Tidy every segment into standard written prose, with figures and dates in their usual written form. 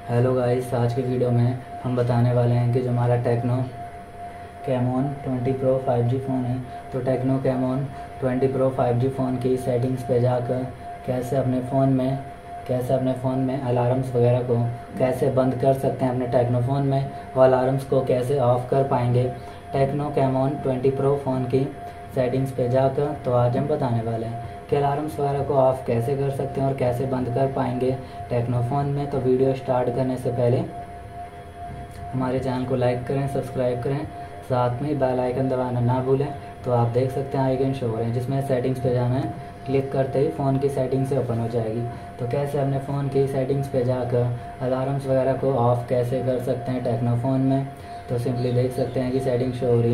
Hello guys, आज की video में हम बताने वाले हैं कि जो हमारा techno Camon 20 pro 5G phone है, तो Tecno Camon 20 pro 5G phone की सेटिंग्स पे जाकर कैसे अपने फ़ोन में अलार्म्स वगैरह को कैसे बंद कर सकते हैं अपने टेक्नो फ़ोन में, और अलार्म्स को कैसे ऑफ़ कर पाएंगे टेक्नो कैमोन 20 प्रो फ़ोन की सेटिंग्स पे जाकर। तो आज हम बताने वाले हैं कि अलार्म्स वगैरह को ऑफ़ कैसे कर सकते हैं और कैसे बंद कर पाएंगे टेक्नो फ़ोन में। तो वीडियो स्टार्ट करने से पहले हमारे चैनल को लाइक करें, सब्सक्राइब करें, साथ में बेल आइकन दबाना ना भूलें। तो आप देख सकते हैं आइकन शो हो रहे हैं जिसमें सेटिंग्स पे जाना है, क्लिक करते ही फ़ोन की सेटिंग से ओपन हो जाएगी। तो कैसे अपने फ़ोन की सेटिंग्स पे जाकर अलार्म्स वगैरह को ऑफ़ कैसे कर सकते हैं टेक्नो फ़ोन में। तो सिंपली देख सकते हैं कि सेटिंग शो हो रही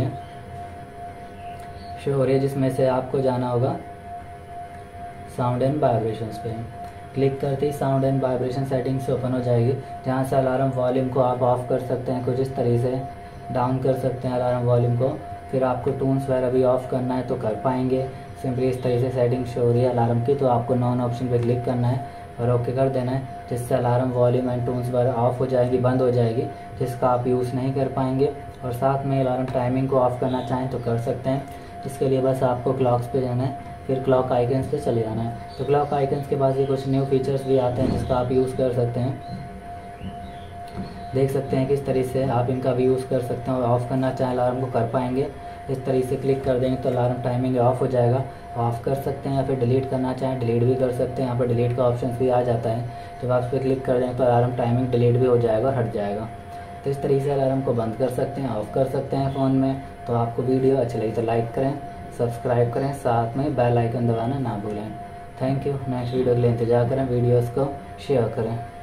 है जिसमें से आपको जाना होगा साउंड एंड वाइब्रेशंस पे। क्लिक करते ही साउंड एंड वाइब्रेशन सेटिंग से ओपन हो जाएगी, जहाँ से अलार्म वॉल्यूम को आप ऑफ़ कर सकते हैं। कुछ इस तरीके से डाउन कर सकते हैं अलार्म वॉल्यूम को। फिर आपको टून्स वगैरह भी ऑफ़ करना है तो कर पाएंगे। सिंपली इस तरीके से सेटिंग शो हो रही है अलार्म की, तो आपको नॉन ऑप्शन पे क्लिक करना है और ओके कर देना है, जिससे अलार्म वॉल्यूम एंड टून्स वगैरह ऑफ़ हो जाएगी, बंद हो जाएगी, जिसका आप यूज़ नहीं कर पाएंगे। और साथ में अलार्म टाइमिंग को ऑफ़ करना चाहें तो कर सकते हैं। इसके लिए बस आपको क्लॉक्स पे जाना है, फिर क्लॉक आइकन्स पे चले जाना है। तो क्लॉक आइकन्स के बाद ये कुछ न्यू फीचर्स भी आते हैं जिसका आप यूज़ कर सकते हैं। देख सकते हैं किस तरीके से आप इनका भी यूज़ कर सकते हैं और ऑफ़ करना चाहें अलार्म को कर पाएंगे। इस तरीके से क्लिक कर देंगे तो अलार्म टाइमिंग ऑफ़ हो जाएगा, ऑफ़ कर सकते हैं, या फिर डिलीट करना चाहें डिलीट भी कर सकते हैं। यहाँ पर डिलीट का ऑप्शन भी आ जाता है, जब आप इस पर क्लिक कर देंगे तो अलार्म टाइमिंग डिलीट भी हो जाएगा और हट जाएगा। तो इस तरीके से अलार्म को बंद कर सकते हैं, ऑफ़ कर सकते हैं फ़ोन में। तो आपको वीडियो अच्छी लगी तो लाइक करें, सब्सक्राइब करें, साथ में बेल आइकन दबाना ना भूलें। Thank you. नेक्स्ट वीडियो के लिए इंतजार करें, वीडियोस को शेयर करें।